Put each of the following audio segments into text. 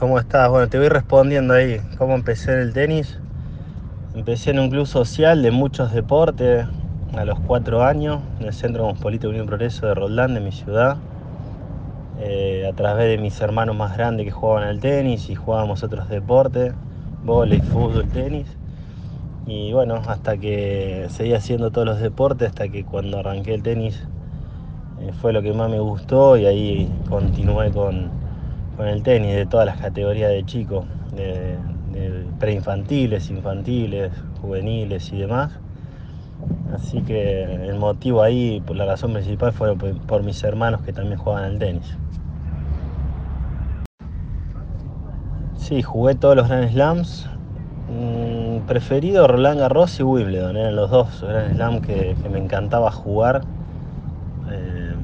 ¿Cómo estás? Bueno, te voy respondiendo ahí. ¿Cómo empecé en el tenis? Empecé en un club social de muchos deportes a los 4 años, en el Centro Cosmopolita Unión Progreso de Roldán, de mi ciudad. A través de mis hermanos más grandes que jugaban al tenis y jugábamos otros deportes, vóley, fútbol, tenis. Y bueno, hasta que seguí haciendo todos los deportes, hasta que cuando arranqué el tenis fue lo que más me gustó y ahí continué con el tenis de todas las categorías de chicos, de preinfantiles, infantiles, juveniles y demás. Así que el motivo ahí, por la razón principal, fue por mis hermanos que también jugaban al tenis. Sí, jugué todos los Grand Slams. Preferido Roland Garros y Wimbledon, eran los dos Grand Slams que me encantaba jugar. Eh,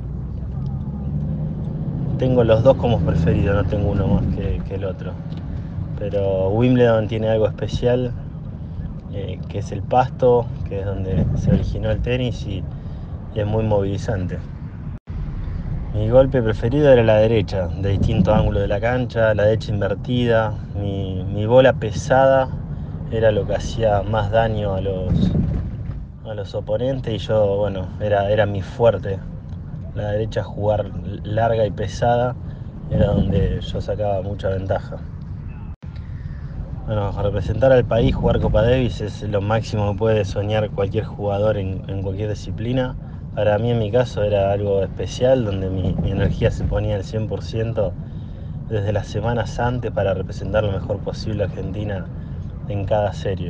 Tengo los dos como preferidos, no tengo uno más que el otro. Pero Wimbledon tiene algo especial, que es el pasto, que es donde se originó el tenis y es muy movilizante. Mi golpe preferido era la derecha, de distintos ángulos de la cancha, la derecha invertida. Mi bola pesada era lo que hacía más daño a los oponentes y yo, bueno, era mi fuerte. La derecha, jugar larga y pesada, era donde yo sacaba mucha ventaja. Bueno, representar al país, jugar Copa Davis es lo máximo que puede soñar cualquier jugador en cualquier disciplina. Para mí, en mi caso, era algo especial, donde mi energía se ponía al 100% desde las semanas antes para representar lo mejor posible a Argentina en cada serie.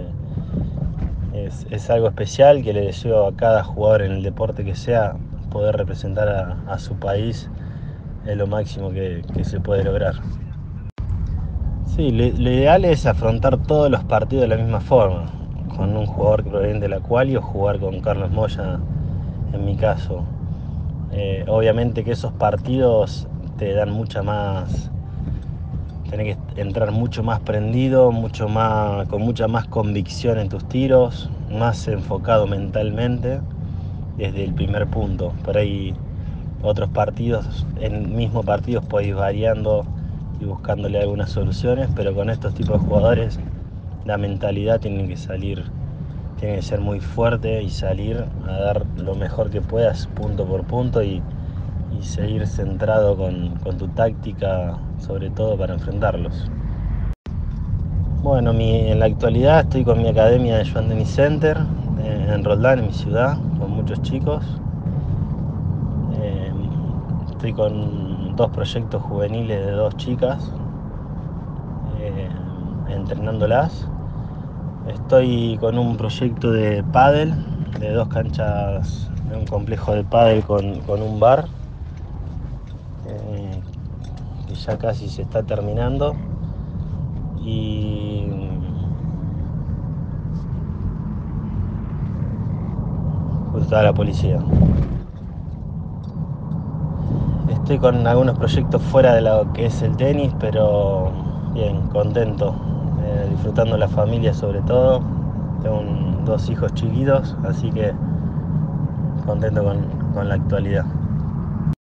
Es algo especial que le deseo a cada jugador en el deporte que sea, poder representar a su país es lo máximo que se puede lograr. Sí, lo ideal es afrontar todos los partidos de la misma forma, con un jugador que proviene de la quali o jugar con Carlos Moya en mi caso. Obviamente que esos partidos te dan tenés que entrar mucho más prendido, con mucha más convicción en tus tiros, más enfocado mentalmente desde el primer punto. Por ahí otros partidos, en mismo partidos podéis ir variando y buscándole algunas soluciones, pero con estos tipos de jugadores la mentalidad tiene que ser muy fuerte y salir a dar lo mejor que puedas punto por punto y seguir centrado con tu táctica, sobre todo para enfrentarlos. Bueno, en la actualidad estoy con mi academia de Joan Denis Center en Roldán, en mi ciudad, con muchos chicos. Estoy con 2 proyectos juveniles de 2 chicas, entrenándolas. Estoy con un proyecto de pádel, de 2 canchas, de un complejo de pádel con un bar, que ya casi se está terminando. Y justo estaba la policía. Estoy con algunos proyectos fuera de lo que es el tenis, pero bien, contento, disfrutando la familia sobre todo. Tengo 2 hijos chiquitos, así que contento con la actualidad.